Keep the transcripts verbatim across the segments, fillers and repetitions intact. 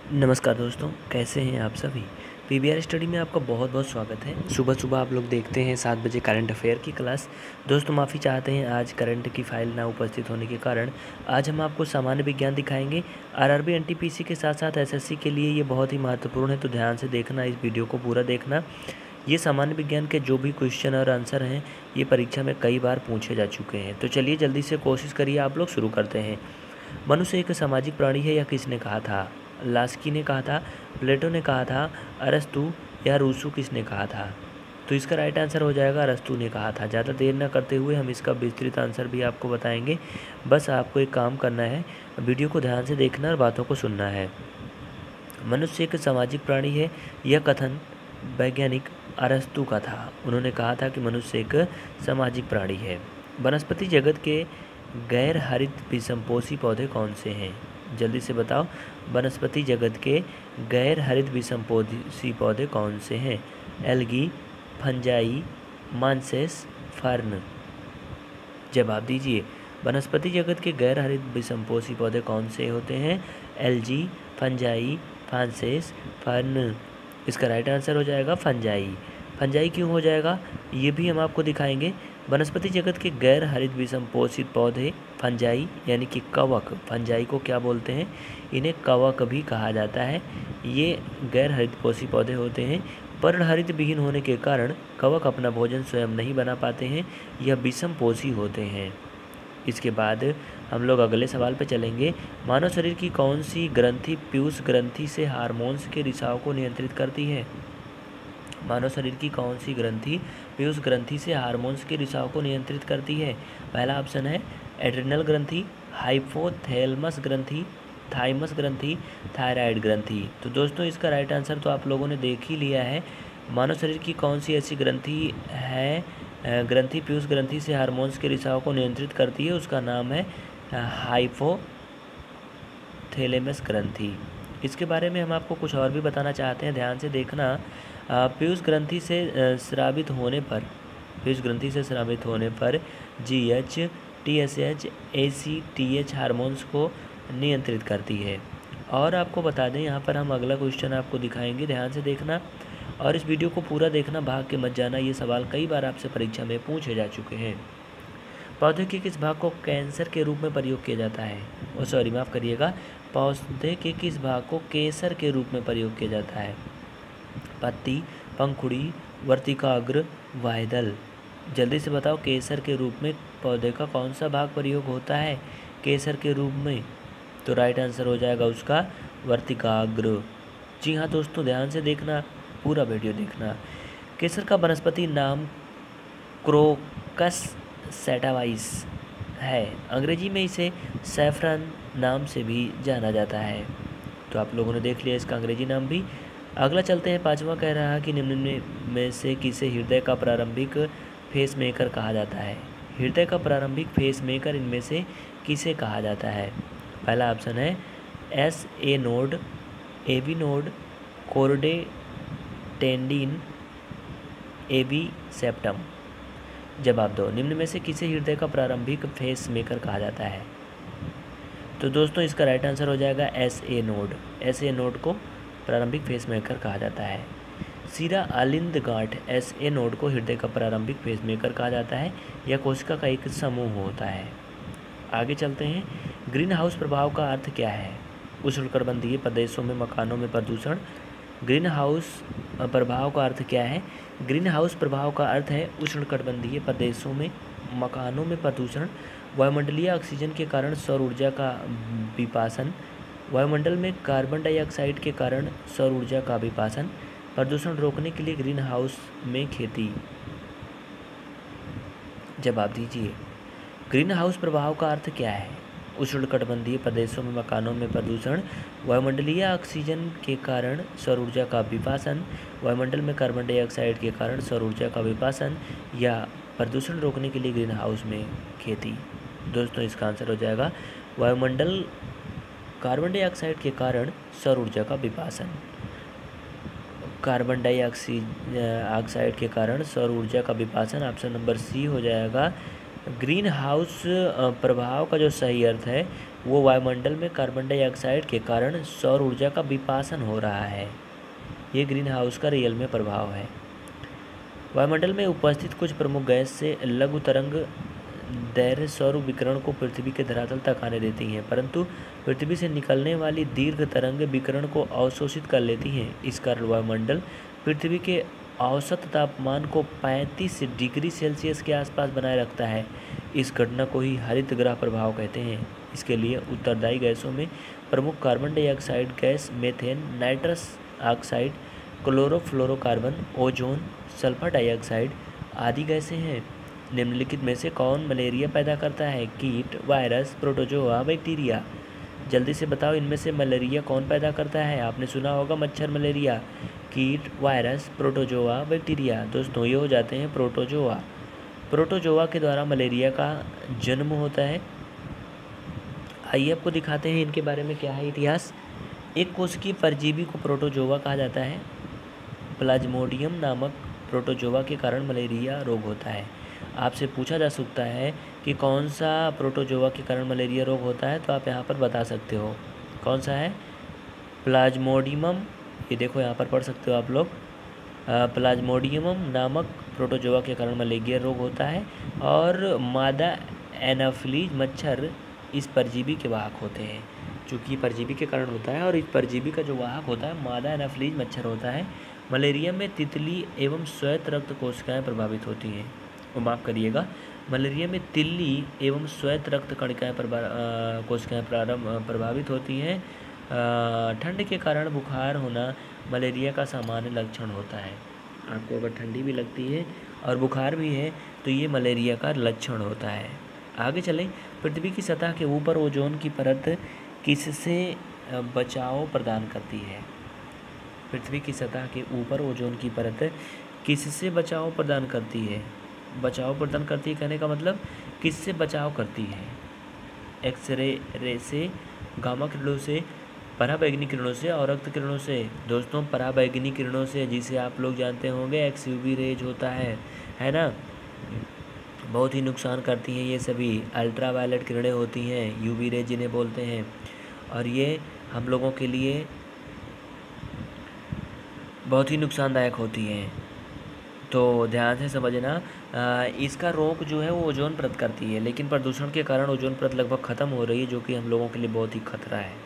नमस्कार दोस्तों, कैसे हैं आप सभी। पीबीआर स्टडी में आपका बहुत बहुत स्वागत है। सुबह सुबह आप लोग देखते हैं सात बजे करंट अफेयर की क्लास। दोस्तों माफ़ी चाहते हैं आज करंट की फाइल ना उपस्थित होने के कारण। आज हम आपको सामान्य विज्ञान दिखाएंगे। आरआरबी एनटीपीसी के साथ साथ एसएससी के लिए ये बहुत ही महत्वपूर्ण है, तो ध्यान से देखना, इस वीडियो को पूरा देखना। ये सामान्य विज्ञान के जो भी क्वेश्चन और आंसर हैं ये परीक्षा में कई बार पूछे जा चुके हैं। तो चलिए जल्दी से कोशिश करिए, आप लोग शुरू करते हैं। मनुष्य एक सामाजिक प्राणी है, यह किसने कहा था। लास्की ने कहा था, प्लेटो ने कहा था, अरस्तु या रूसो किसने कहा था। तो इसका राइट आंसर हो जाएगा अरस्तु ने कहा था। ज़्यादा देर न करते हुए हम इसका विस्तृत आंसर भी आपको बताएंगे। बस आपको एक काम करना है, वीडियो को ध्यान से देखना और बातों को सुनना है। मनुष्य एक सामाजिक प्राणी है, यह कथन वैज्ञानिक अरस्तु का था। उन्होंने कहा था कि मनुष्य एक सामाजिक प्राणी है। वनस्पति जगत के गैर हरित विषमपोषी पौधे कौन से हैं। जल्दी से बताओ, वनस्पति जगत के गैर हरित विषमपोषी पौधे कौन से हैं। Algae, fungi, mosses, fern. जवाब दीजिए, वनस्पति जगत के गैर हरित विषमपोषी पौधे कौन से होते हैं। Algae, fungi, mosses, fern. इसका राइट आंसर हो जाएगा फंजाई। फंजाई क्यों हो जाएगा ये भी हम आपको दिखाएंगे। वनस्पति जगत के गैर हरित विषमपोषित पौधे फंजाई यानी कि कवक, फंजाई को क्या बोलते हैं, इन्हें कवक भी कहा जाता है। ये गैर हरित पोषी पौधे होते हैं। पर्णहरित विहीन होने के कारण कवक अपना भोजन स्वयं नहीं बना पाते हैं, यह विषमपोषी होते हैं। इसके बाद हम लोग अगले सवाल पे चलेंगे। मानव शरीर की कौन सी ग्रंथि पीयूष ग्रंथि से हार्मोन्स के रिसाव को नियंत्रित करती है। मानव शरीर की कौन सी ग्रंथि पीयूष ग्रंथि से हार्मोन्स के रिसाव को नियंत्रित करती है। पहला ऑप्शन है एड्रिनल ग्रंथि, हाइपोथैलेमस ग्रंथि, थाइमस ग्रंथि, थायराइड ग्रंथि। तो दोस्तों इसका राइट आंसर तो आप लोगों ने देख ही लिया है। मानव शरीर की कौन सी ऐसी ग्रंथि है, ग्रंथि पीयूष ग्रंथि से हार्मोन्स के रिसाव को नियंत्रित करती है, उसका नाम है हाइपोथैलेमस ग्रंथि। इसके बारे में हम आपको कुछ और भी बताना चाहते हैं, ध्यान से देखना। पीयूष ग्रंथि से स्रावित होने पर पीयूष ग्रंथि से स्रावित होने पर G H, T S H, A C T H hormones को नियंत्रित करती है। और आपको बता दें, यहाँ पर हम अगला क्वेश्चन आपको दिखाएंगे, ध्यान से देखना और इस वीडियो को पूरा देखना, भाग के मत जाना। ये सवाल कई बार आपसे परीक्षा में पूछे जा चुके हैं। पौधे के किस भाग को कैंसर के रूप में प्रयोग किया जाता है। ओ सॉरी माफ़ करिएगा, पौधे के किस भाग को केसर के रूप में प्रयोग किया जाता है। पत्ती, पंखुड़ी, वर्तिकाग्र, वायदल। जल्दी से बताओ, केसर के रूप में पौधे का कौन सा भाग प्रयोग होता है केसर के रूप में। तो राइट आंसर हो जाएगा उसका वर्तिकाग्र। जी हाँ दोस्तों, ध्यान से देखना, पूरा वीडियो देखना। केसर का वनस्पति नाम क्रोकस सैटाइवस है। अंग्रेजी में इसे सैफरन नाम से भी जाना जाता है। तो आप लोगों ने देख लिया इसका अंग्रेजी नाम भी। अगला चलते हैं, पांचवा कह रहा है कि निम्न में से किसे हृदय का प्रारंभिक फेस मेकर कहा जाता है। हृदय का प्रारंभिक फेस मेकर इनमें से किसे कहा जाता है। पहला ऑप्शन है S A node, A B node, chordae tendineae, A B septum. जवाब दो, निम्न में से किसे हृदय का प्रारंभिक फेस मेकर कहा जाता है। तो दोस्तों इसका राइट आंसर हो जाएगा S A node. S A node को प्रारंभिक फेस मेकर कहा जाता है। सीरा अलिंद गांठ एस ए नोड को हृदय का प्रारंभिक फेस मेकर कहा जाता है। यह कोशिका का एक समूह होता है। आगे चलते हैं, ग्रीन हाउस प्रभाव का अर्थ क्या है। उष्णकटिबंधीय प्रदेशों में मकानों में प्रदूषण। ग्रीन हाउस प्रभाव का अर्थ क्या है। ग्रीन हाउस प्रभाव का अर्थ है उष्णकटिबंधीय प्रदेशों में मकानों में प्रदूषण, वायुमंडलीय ऑक्सीजन के कारण सौर ऊर्जा का विपासन, वायुमंडल में कार्बन डाइऑक्साइड के कारण सौर ऊर्जा का विपासन, प्रदूषण रोकने के लिए ग्रीन हाउस में खेती। जवाब दीजिए, ग्रीन हाउस प्रभाव का अर्थ क्या है। उष्णकटिबंधीय प्रदेशों में मकानों में प्रदूषण, वायुमंडलीय ऑक्सीजन के कारण सौर ऊर्जा का विपासन, वायुमंडल में कार्बन डाइऑक्साइड के कारण सौर ऊर्जा का विपासन, या प्रदूषण रोकने के लिए ग्रीन हाउस में खेती। दोस्तों इसका आंसर हो जाएगा वायुमंडल कार्बन डाइऑक्साइड के कारण सौर ऊर्जा का विपासन। कार्बन डाइऑक्साइड के कारण सौर ऊर्जा का विपासन, ऑप्शन नंबर सी हो जाएगा ग्रीन हाउस प्रभाव का जो सही अर्थ है वो वायुमंडल में कार्बन डाइऑक्साइड के कारण सौर ऊर्जा का विपासन हो रहा है। ये ग्रीन हाउस का रियल में प्रभाव है। वायुमंडल में उपस्थित कुछ प्रमुख गैस से लघु तरंग दैर्घ्य सौर विकिरण को पृथ्वी के धरातल तक आने देती हैं, परंतु पृथ्वी से निकलने वाली दीर्घ तरंग विकिरण को अवशोषित कर लेती हैं। इस कारण वायुमंडल पृथ्वी के औसत तापमान को पैंतीस डिग्री सेल्सियस के आसपास बनाए रखता है। इस घटना को ही हरित ग्रह प्रभाव कहते हैं। इसके लिए उत्तरदायी गैसों में प्रमुख carbon dioxide gas, methane, nitrous oxide, chlorofluorocarbon, ozone, sulphur dioxide आदि गैसें हैं। निम्नलिखित में से कौन मलेरिया पैदा करता है? कीट, वायरस, प्रोटोजोआ, बैक्टीरिया। जल्दी से बताओ, इनमें से मलेरिया कौन पैदा करता है? आपने सुना होगा मच्छर मलेरिया। कीट, वायरस, प्रोटोजोआ, बैक्टीरिया। दोस्तों ये हो जाते हैं प्रोटोजोआ। प्रोटोजोआ के द्वारा मलेरिया का जन्म होता है। आइए आपको दिखाते हैं इनके बारे में क्या है इतिहास। एक कोशिकीय परजीवी को प्रोटोजोआ कहा जाता है। प्लाज्मोडियम नामक प्रोटोजोआ के कारण मलेरिया रोग होता है। आपसे पूछा जा सकता है कि कौन सा प्रोटोजोआ के कारण मलेरिया रोग होता है, तो आप यहाँ पर बता सकते हो कौन सा है। प्लाज्मोडियम, ये देखो यहाँ पर पढ़ सकते हो आप लोग। प्लाज्मोडियम नामक प्रोटोजोआ के कारण मलेरिया रोग होता है और मादा एनाफिलीज मच्छर इस परजीवी के वाहक होते हैं। चूँकि परजीवी के कारण होता है और इस परजीवी का जो वाहक होता है मादा एनाफिलीज मच्छर होता है। मलेरिया में तितली एवं श्वेत रक्त कोशिकाएं प्रभावित होती हैं। वो माफ़ करिएगा, मलेरिया में तिल्ली एवं श्वेत रक्त कणिकाएँ कोशिकाएँ प्रारंभ प्रभावित होती हैं। ठंड के कारण बुखार होना मलेरिया का सामान्य लक्षण होता है। आपको अगर ठंडी भी लगती है और बुखार भी है तो ये मलेरिया का लक्षण होता है। आगे चलें। पृथ्वी की सतह के ऊपर ओजोन की परत किससे बचाव प्रदान करती है? पृथ्वी की सतह के ऊपर ओजोन की परत किससे बचाव प्रदान करती है? बचाव प्रदान करती है कहने का मतलब किससे बचाव करती है? एक्सरे रे से, गामा किरणों से, पराबैंगनी किरणों से और रक्त किरणों से। दोस्तों पराबैंगनी किरणों से, जिसे आप लोग जानते होंगे एक्स यूवी रेज होता है है ना, बहुत ही नुकसान करती हैं ये सभी। अल्ट्रा वायलेट किरणें होती हैं, यूवी रेज जिन्हें बोलते हैं, और ये हम लोगों के लिए बहुत ही नुकसानदायक होती हैं। तो ध्यान से समझना। इसका रोक जो है वो ओजोन परत करती है, लेकिन प्रदूषण के कारण ओजोन परत लगभग ख़त्म हो रही है, जो कि हम लोगों के लिए बहुत ही खतरा है।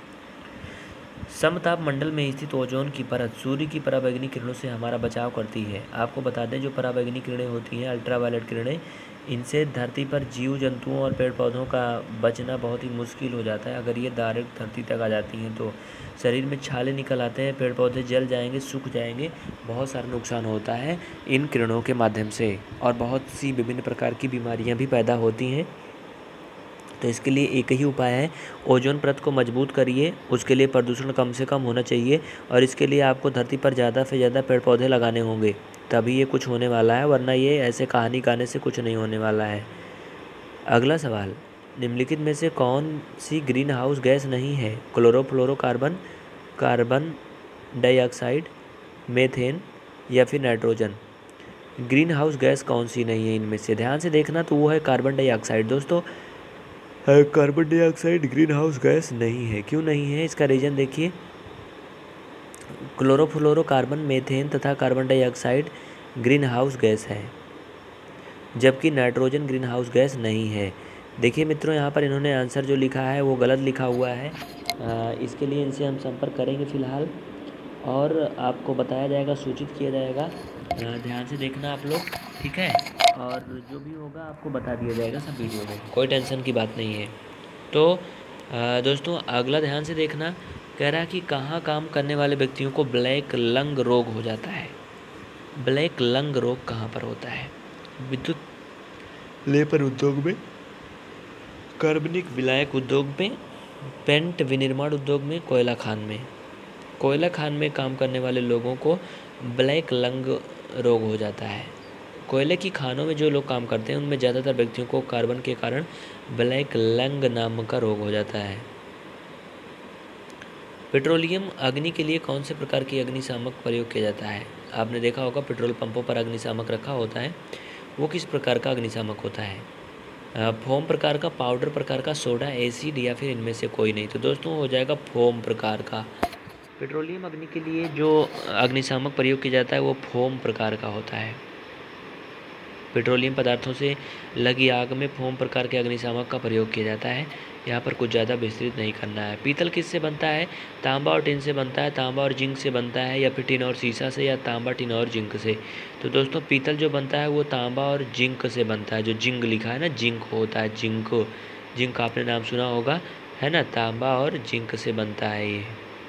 समताप मंडल में स्थित ओजोन की परत सूर्य की पराबैंगनी किरणों से हमारा बचाव करती है। आपको बता दें, जो पराबैंगनी किरणें होती हैं, अल्ट्रावायलेट किरणें, इनसे धरती पर जीव जंतुओं और पेड़ पौधों का बचना बहुत ही मुश्किल हो जाता है। अगर ये डायरेक्ट धरती तक आ जाती हैं तो शरीर में छाले निकल आते हैं, पेड़ पौधे जल जाएंगे, सूख जाएंगे, बहुत सारा नुकसान होता है इन किरणों के माध्यम से, और बहुत सी विभिन्न प्रकार की बीमारियाँ भी पैदा होती हैं। तो इसके लिए एक ही उपाय है, ओजोन परत को मजबूत करिए। उसके लिए प्रदूषण कम से कम होना चाहिए, और इसके लिए आपको धरती पर ज़्यादा से ज़्यादा पेड़ पौधे लगाने होंगे, तभी ये कुछ होने वाला है, वरना ये ऐसे कहानी गाने से कुछ नहीं होने वाला है। अगला सवाल, निम्नलिखित में से कौन सी ग्रीन हाउस गैस नहीं है? क्लोरोफ्लोरोकार्बन, कार्बन डाइऑक्साइड, मेथेन या फिर नाइट्रोजन। ग्रीन हाउस गैस कौन सी नहीं है इनमें से? ध्यान से देखना, तो वो है कार्बन डाइऑक्साइड। दोस्तों carbon dioxide greenhouse gas नहीं है। क्यों नहीं है? इसका रीज़न देखिए। क्लोरोफ्लोरोकार्बन, मेथेन तथा carbon dioxide greenhouse gas है, जबकि नाइट्रोजन ग्रीन हाउस गैस नहीं है। देखिए मित्रों, यहाँ पर इन्होंने आंसर जो लिखा है वो गलत लिखा हुआ है। आ, इसके लिए इनसे हम संपर्क करेंगे फ़िलहाल, और आपको बताया जाएगा, सूचित किया जाएगा। ध्यान से देखना आप लोग, ठीक है? और जो भी होगा आपको बता दिया जाएगा सब वीडियो में, कोई टेंशन की बात नहीं है। तो दोस्तों अगला ध्यान से देखना, कह रहा है कि कहाँ काम करने वाले व्यक्तियों को ब्लैक लंग रोग हो जाता है? ब्लैक लंग रोग कहाँ पर होता है? विद्युत लेपर उद्योग में, कार्बनिक विलायक उद्योग में, पेंट विनिर्माण उद्योग में, कोयला खान में। कोयला खान में काम करने वाले लोगों को ब्लैक लंग रोग हो जाता है। कोयले की खानों में जो लोग काम करते हैं उनमें ज़्यादातर व्यक्तियों को कार्बन के कारण ब्लैक लंग नाम का रोग हो जाता है। पेट्रोलियम अग्नि के लिए कौन से प्रकार की अग्निशामक प्रयोग किया जाता है? आपने देखा होगा पेट्रोल पंपों पर अग्निशामक रखा होता है, वो किस प्रकार का अग्निशामक होता है? फोम प्रकार का, पाउडर प्रकार का, सोडा, एसिड या फिर इनमें से कोई नहीं। तो दोस्तों हो जाएगा फोम प्रकार का। पेट्रोलियम अग्नि के लिए जो अग्निशामक प्रयोग किया जाता है वो फोम प्रकार का होता है। पेट्रोलियम पदार्थों से लगी आग में फोम प्रकार के अग्निशामक का प्रयोग किया जाता है। यहाँ पर कुछ ज़्यादा विस्तृत नहीं करना है। पीतल किससे बनता है? तांबा और टिन से बनता है। तांबा और जिंक से बनता है, या फिर टिन और सीसा से, या तांबा, टिन और जिंक से। तो दोस्तों पीतल जो बनता है वो तांबा और जिंक से बनता है। जो जिंक लिखा है ना, जिंक होता है, जिंक। जिंक आपने नाम सुना होगा, है ना। तांबा और जिंक से बनता है ये।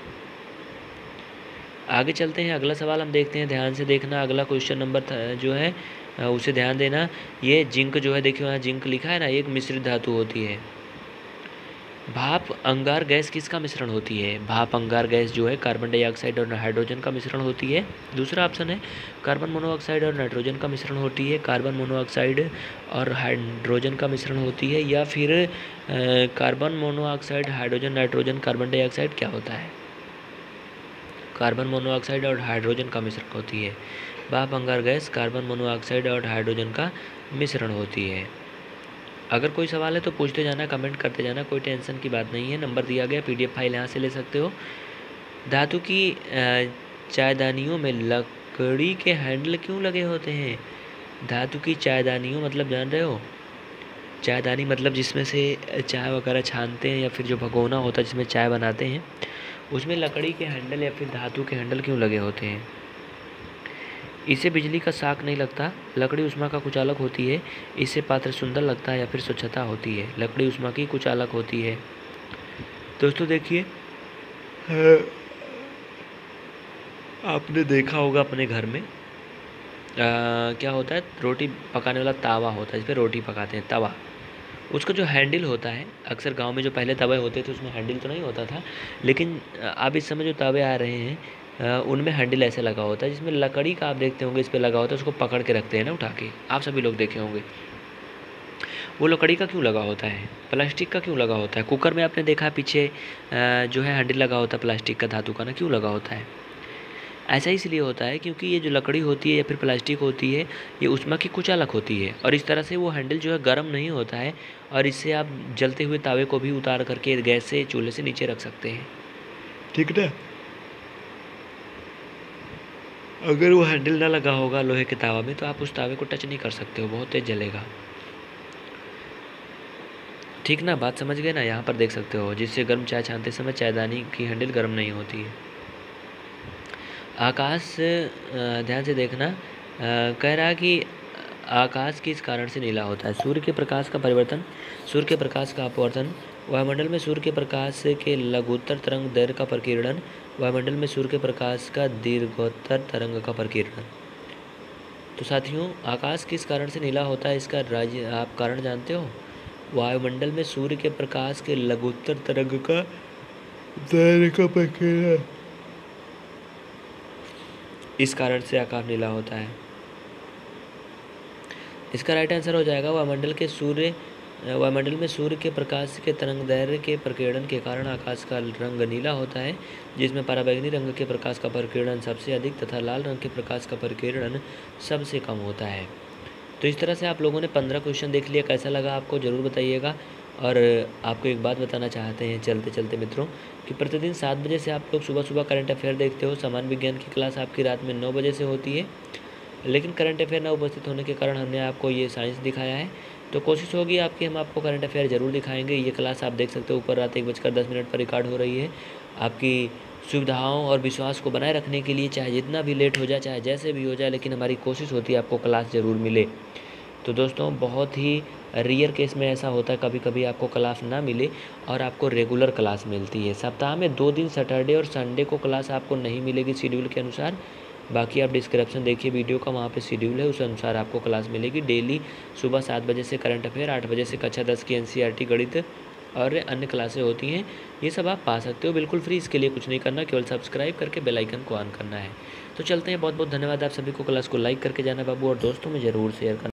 आगे चलते हैं, अगला सवाल हम देखते हैं। ध्यान से देखना, अगला क्वेश्चन नंबर जो है उसे ध्यान देना। ये जिंक जो है, देखिए वहाँ जिंक लिखा है ना, एक मिश्रित धातु होती है। भाप अंगार गैस किसका मिश्रण होती है? भाप अंगार गैस जो है कार्बन डाइऑक्साइड और हाइड्रोजन का मिश्रण होती है। दूसरा ऑप्शन है कार्बन मोनोऑक्साइड और नाइट्रोजन का मिश्रण होती है। कार्बन मोनोऑक्साइड और हाइड्रोजन का मिश्रण होती है, या फिर carbon monoxide, hydrogen, nitrogen, carbon dioxide क्या होता है? कार्बन मोनोऑक्साइड और हाइड्रोजन का मिश्रण होती है। भाप अंगार गैस कार्बन मोनोऑक्साइड और हाइड्रोजन का मिश्रण होती है। अगर कोई सवाल है तो पूछते जाना, कमेंट करते जाना, कोई टेंशन की बात नहीं है। नंबर दिया गया, पीडीएफ फाइल यहाँ से ले सकते हो। धातु की चायदानियों में लकड़ी के हैंडल क्यों लगे होते हैं? धातु की चायदानियों मतलब जान रहे हो? चायदानी मतलब जिसमें से चाय वगैरह छानते हैं, या फिर जो भगोना होता है जिसमें चाय बनाते हैं, उसमें लकड़ी के हैंडल या फिर धातु के हैंडल क्यों लगे होते हैं? इससे बिजली का शाक नहीं लगता। लकड़ी उष्मा का कुचालक होती है। इससे पात्र सुंदर लगता है, या फिर स्वच्छता होती है। लकड़ी उष्मा की कुचालक होती है। दोस्तों देखिए, आपने देखा होगा अपने घर में आ, क्या होता है, रोटी पकाने वाला तावा होता है, जिस पर रोटी पकाते हैं, तवा। उसका जो हैंडल होता है, अक्सर गांव में जो पहले तवे होते थे उसमें हैंडल तो नहीं होता था, लेकिन अब इस समय जो तवे आ रहे हैं उनमें हैंडल ऐसे लगा होता है, जिसमें लकड़ी का आप देखते होंगे इस पर लगा होता है, उसको पकड़ के रखते हैं ना उठा के। आप सभी लोग देखे होंगे। वो लकड़ी का क्यों लगा होता है? प्लास्टिक का क्यों लगा होता है? कुकर में आपने देखा पीछे जो है हैंडल लगा होता है प्लास्टिक का, धातु का ना, क्यों लगा होता है? ऐसा इसलिए होता है क्योंकि ये जो लकड़ी होती है या फिर प्लास्टिक होती है, ये उष्मा की कुचालक होती है, और इस तरह से वो हैंडल जो है गर्म नहीं होता है, और इससे आप जलते हुए तावे को भी उतार करके गैस से, चूल्हे से नीचे रख सकते हैं। ठीक है। अगर वो हैंडल ना लगा होगा लोहे के तावा में तो आप उस तावे को टच नहीं कर सकते हो, बहुत तेज जलेगा। ठीक ना, बात समझ गए ना? यहाँ पर देख सकते हो, जिससे गर्म चाय छानते समय चायदानी की हैंडल गर्म नहीं होती है। आकाश, ध्यान से देखना, कह रहा है कि आकाश किस कारण से नीला होता है? सूर्य के प्रकाश का परिवर्तन, सूर्य के प्रकाश का अपवर्तन, वायुमंडल में सूर्य के प्रकाश के लघुत्तर तरंग दैर्घ्य का प्रकीर्णन, वायुमंडल में सूर्य के प्रकाश का दीर्घोत्तर तरंग का प्रकीर्णन। तो साथियों, आकाश किस कारण से नीला होता है, इसका राज्य आप कारण जानते हो? वायुमंडल में सूर्य के प्रकाश के लघुत्तर तरंग का दैर्घ्य का प्रकीर्णन, इस कारण से आकाश नीला होता है। इसका राइट आंसर हो जाएगा वायुमंडल के सूर्य वायुमंडल में सूर्य के प्रकाश के तरंग दैर्घ्य के प्रकीर्णन के कारण आकाश का रंग नीला होता है, जिसमें पराबैंगनी रंग के प्रकाश का प्रकीर्णन सबसे अधिक तथा लाल रंग के प्रकाश का प्रकीर्णन सबसे कम होता है। तो इस तरह से आप लोगों ने पंद्रह क्वेश्चन देख लिया। कैसा लगा आपको ज़रूर बताइएगा। और आपको एक बात बताना चाहते हैं चलते चलते मित्रों, कि प्रतिदिन सात बजे से आप लोग सुबह सुबह करंट अफेयर देखते हो। सामान्य विज्ञान की क्लास आपकी रात में नौ बजे से होती है, लेकिन करंट अफेयर ना उपस्थित होने के कारण हमने आपको ये साइंस दिखाया है। तो कोशिश होगी आपकी, हम आपको करंट अफेयर ज़रूर दिखाएंगे। ये क्लास आप देख सकते हो ऊपर रात एक बजकर दस मिनट पर रिकॉर्ड हो रही है। आपकी सुविधाओं और विश्वास को बनाए रखने के लिए, चाहे जितना भी लेट हो जाए, चाहे जैसे भी हो जाए, लेकिन हमारी कोशिश होती है आपको क्लास ज़रूर मिले। तो दोस्तों, बहुत ही रेयर केस में ऐसा होता है कभी कभी आपको क्लास ना मिले और आपको रेगुलर क्लास मिलती है। सप्ताह में दो दिन सैटरडे और संडे को क्लास आपको नहीं मिलेगी शेड्यूल के अनुसार। बाकी आप डिस्क्रिप्शन देखिए वीडियो का, वहाँ पे शेड्यूल है, उस अनुसार आपको क्लास मिलेगी। डेली सुबह सात बजे से करंट अफेयर, आठ बजे से कक्षा दस की एनसीईआरटी गणित और अन्य क्लासें होती हैं। ये सब आप पा सकते हो बिल्कुल फ्री। इसके लिए कुछ नहीं करना, केवल सब्सक्राइब करके बेल आइकन को ऑन करना है। तो चलते हैं, बहुत बहुत धन्यवाद आप सभी को। क्लास को लाइक करके जाना बाबू, और दोस्तों में ज़रूर शेयर करना।